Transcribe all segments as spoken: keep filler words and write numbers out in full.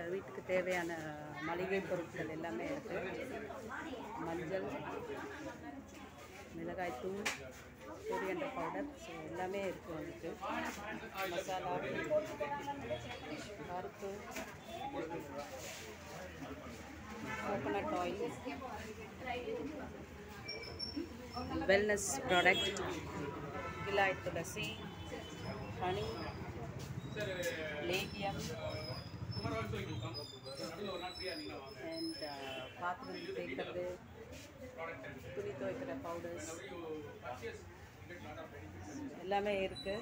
வீட்டுக்கு தேவையான மளிகை பொருட்கள் எல்லாமே இருக்குது. மஞ்சள், மிளகாய்த்தூள், கொரியண்டர் பவுடர், ஸோ எல்லாமே இருக்குது வந்துட்டு. மசாலா, பருப்பு, கோகோனட் ஆயில், வெல்னஸ் ப்ராடக்ட், கிலாய் துளசி, ஹனி, லேகியம் அண்ட் பாத்திரம் தேய்க்கிறது, துணி துவைக்கிற பவுடர்ஸ் எல்லாமே இருக்குது.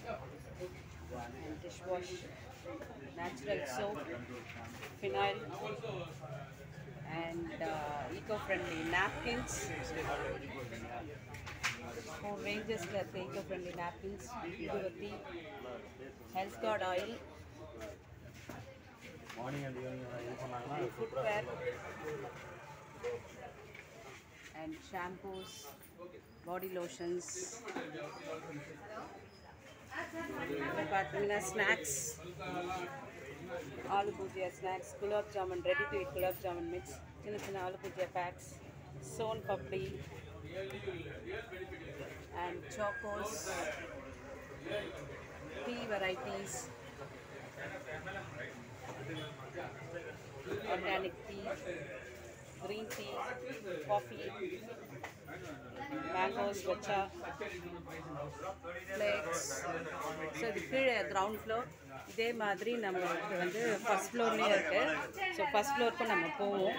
Dish wash, natural soap, phenyl and uh, eco-friendly napkins. Four ranges of eco-friendly napkins. Uduvati, health guard oil, morning and evening footwear, and shampoos, body lotions. Snacks, aloo bhujia snacks, gulab jamun, ready to eat gulab jamun mix, chinna chinna aloo bhujia packs, son papdi and chocos, tea varieties, organic tea, green tea, coffee, mangoes, vacha, flakes. So இது கீழே ground floor. இதே மாதிரி நம்மளுக்கு வந்து first ஃப்ளோர்லேயும் இருக்குது. So first ஃப்ளோருக்கு நம்ம போவோம்.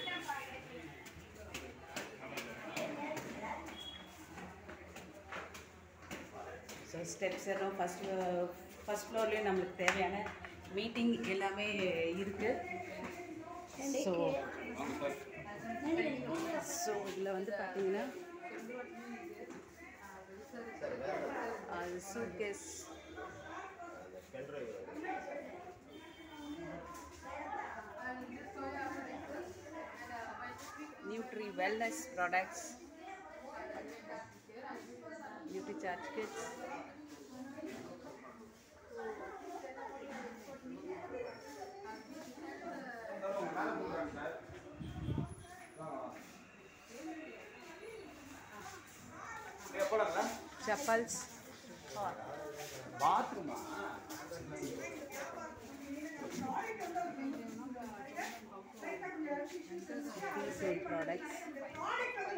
ஸோ ஸ்டெப்ஸ் எல்லாம் ஃபஸ்ட் ஃபஸ்ட் ஃப்ளோர்லேயும் நம்மளுக்கு தேவையான மீட்டிங் எல்லாமே இருக்குது. ஸோ ஸோ இதில் வந்து பார்த்தீங்கன்னா அது suitcase, nutri wellness products, nutri charge kids, chappals, bathroom products,